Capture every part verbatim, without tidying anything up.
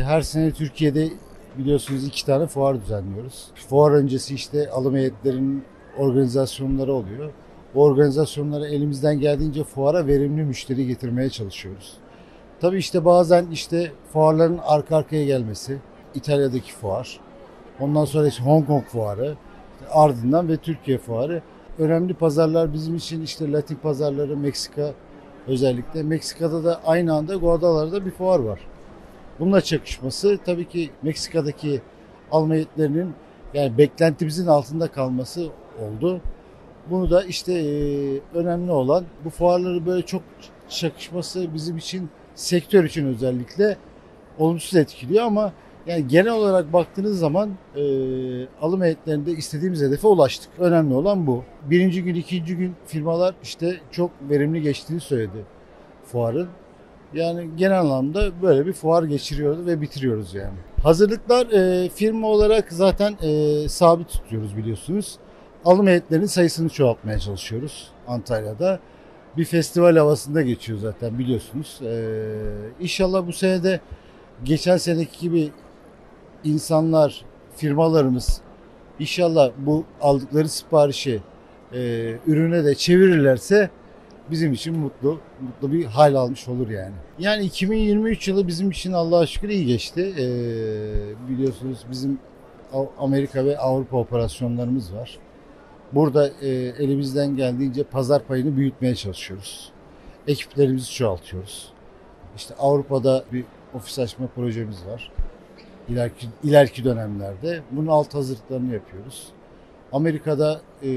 her sene Türkiye'de biliyorsunuz iki tane fuar düzenliyoruz. Fuar öncesi işte alım heyetlerinin organizasyonları oluyor. Bu organizasyonlara elimizden geldiğince fuara verimli müşteri getirmeye çalışıyoruz. Tabii işte bazen işte fuarların arka arkaya gelmesi, İtalya'daki fuar, ondan sonra işte Hong Kong fuarı, ardından ve Türkiye fuarı. Önemli pazarlar bizim için işte Latin pazarları, Meksika özellikle. Meksika'da da aynı anda Guadalajara'da bir fuar var. Bununla çakışması tabii ki Meksika'daki alım heyetlerinin yani beklentimizin altında kalması oldu. Bunu da işte e, önemli olan bu fuarları böyle çok çakışması bizim için sektör için özellikle olumsuz etkiliyor ama yani genel olarak baktığınız zaman e, alım heyetlerinde istediğimiz hedefe ulaştık. Önemli olan bu. Birinci gün, ikinci gün firmalar işte çok verimli geçtiğini söyledi fuarın. Yani genel anlamda böyle bir fuar geçiriyoruz ve bitiriyoruz yani. Hazırlıklar e, firma olarak zaten e, sabit tutuyoruz biliyorsunuz. Alım heyetlerinin sayısını çoğaltmaya çalışıyoruz Antalya'da. Bir festival havasında geçiyor zaten biliyorsunuz. Ee, İnşallah bu sene de geçen seneki gibi insanlar, firmalarımız inşallah bu aldıkları siparişi e, ürüne de çevirirlerse bizim için mutlu, mutlu bir hal almış olur yani. Yani iki bin yirmi üç yılı bizim için Allah'a şükür iyi geçti. Ee, biliyorsunuz bizim Amerika ve Avrupa operasyonlarımız var. Burada e, elimizden geldiğince pazar payını büyütmeye çalışıyoruz. Ekiplerimizi çoğaltıyoruz. İşte Avrupa'da bir ofis açma projemiz var. İleriki, ileriki dönemlerde bunun alt hazırlıklarını yapıyoruz. Amerika'da e,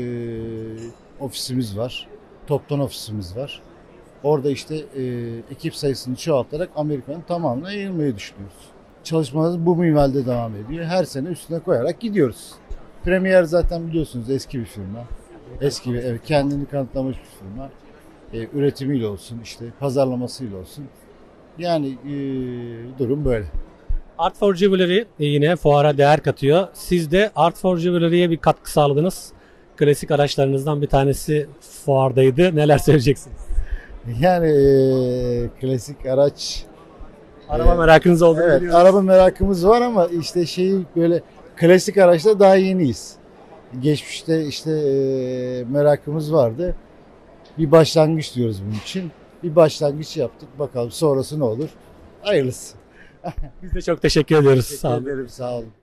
ofisimiz var. Toptan ofisimiz var. Orada işte e, ekip sayısını çoğaltarak Amerika'nın tamamına yayılmayı düşünüyoruz. Çalışmalarımız bu minvalde devam ediyor. Her sene üstüne koyarak gidiyoruz. Premier zaten biliyorsunuz eski bir firma. Eski bir, evet, kendini kanıtlamış bir firma. E, üretimiyle olsun, işte pazarlamasıyla olsun. Yani e, durum böyle. Art for Jewelry yine fuara değer katıyor. Siz de Art for Jewelry'ye bir katkı sağladınız. Klasik araçlarınızdan bir tanesi fuardaydı. Neler söyleyeceksiniz? Yani e, klasik araç... Araba e, merakınız olduğunu evet, biliyoruz. araba merakımız var ama işte şeyi böyle klasik araçta daha yeniyiz. Geçmişte işte e, merakımız vardı. Bir başlangıç diyoruz bunun için. Bir başlangıç yaptık. Bakalım sonrası ne olur? Hayırlısı. Biz de çok teşekkür ediyoruz. Teşekkür Sağ olun. ederim. Sağ olun.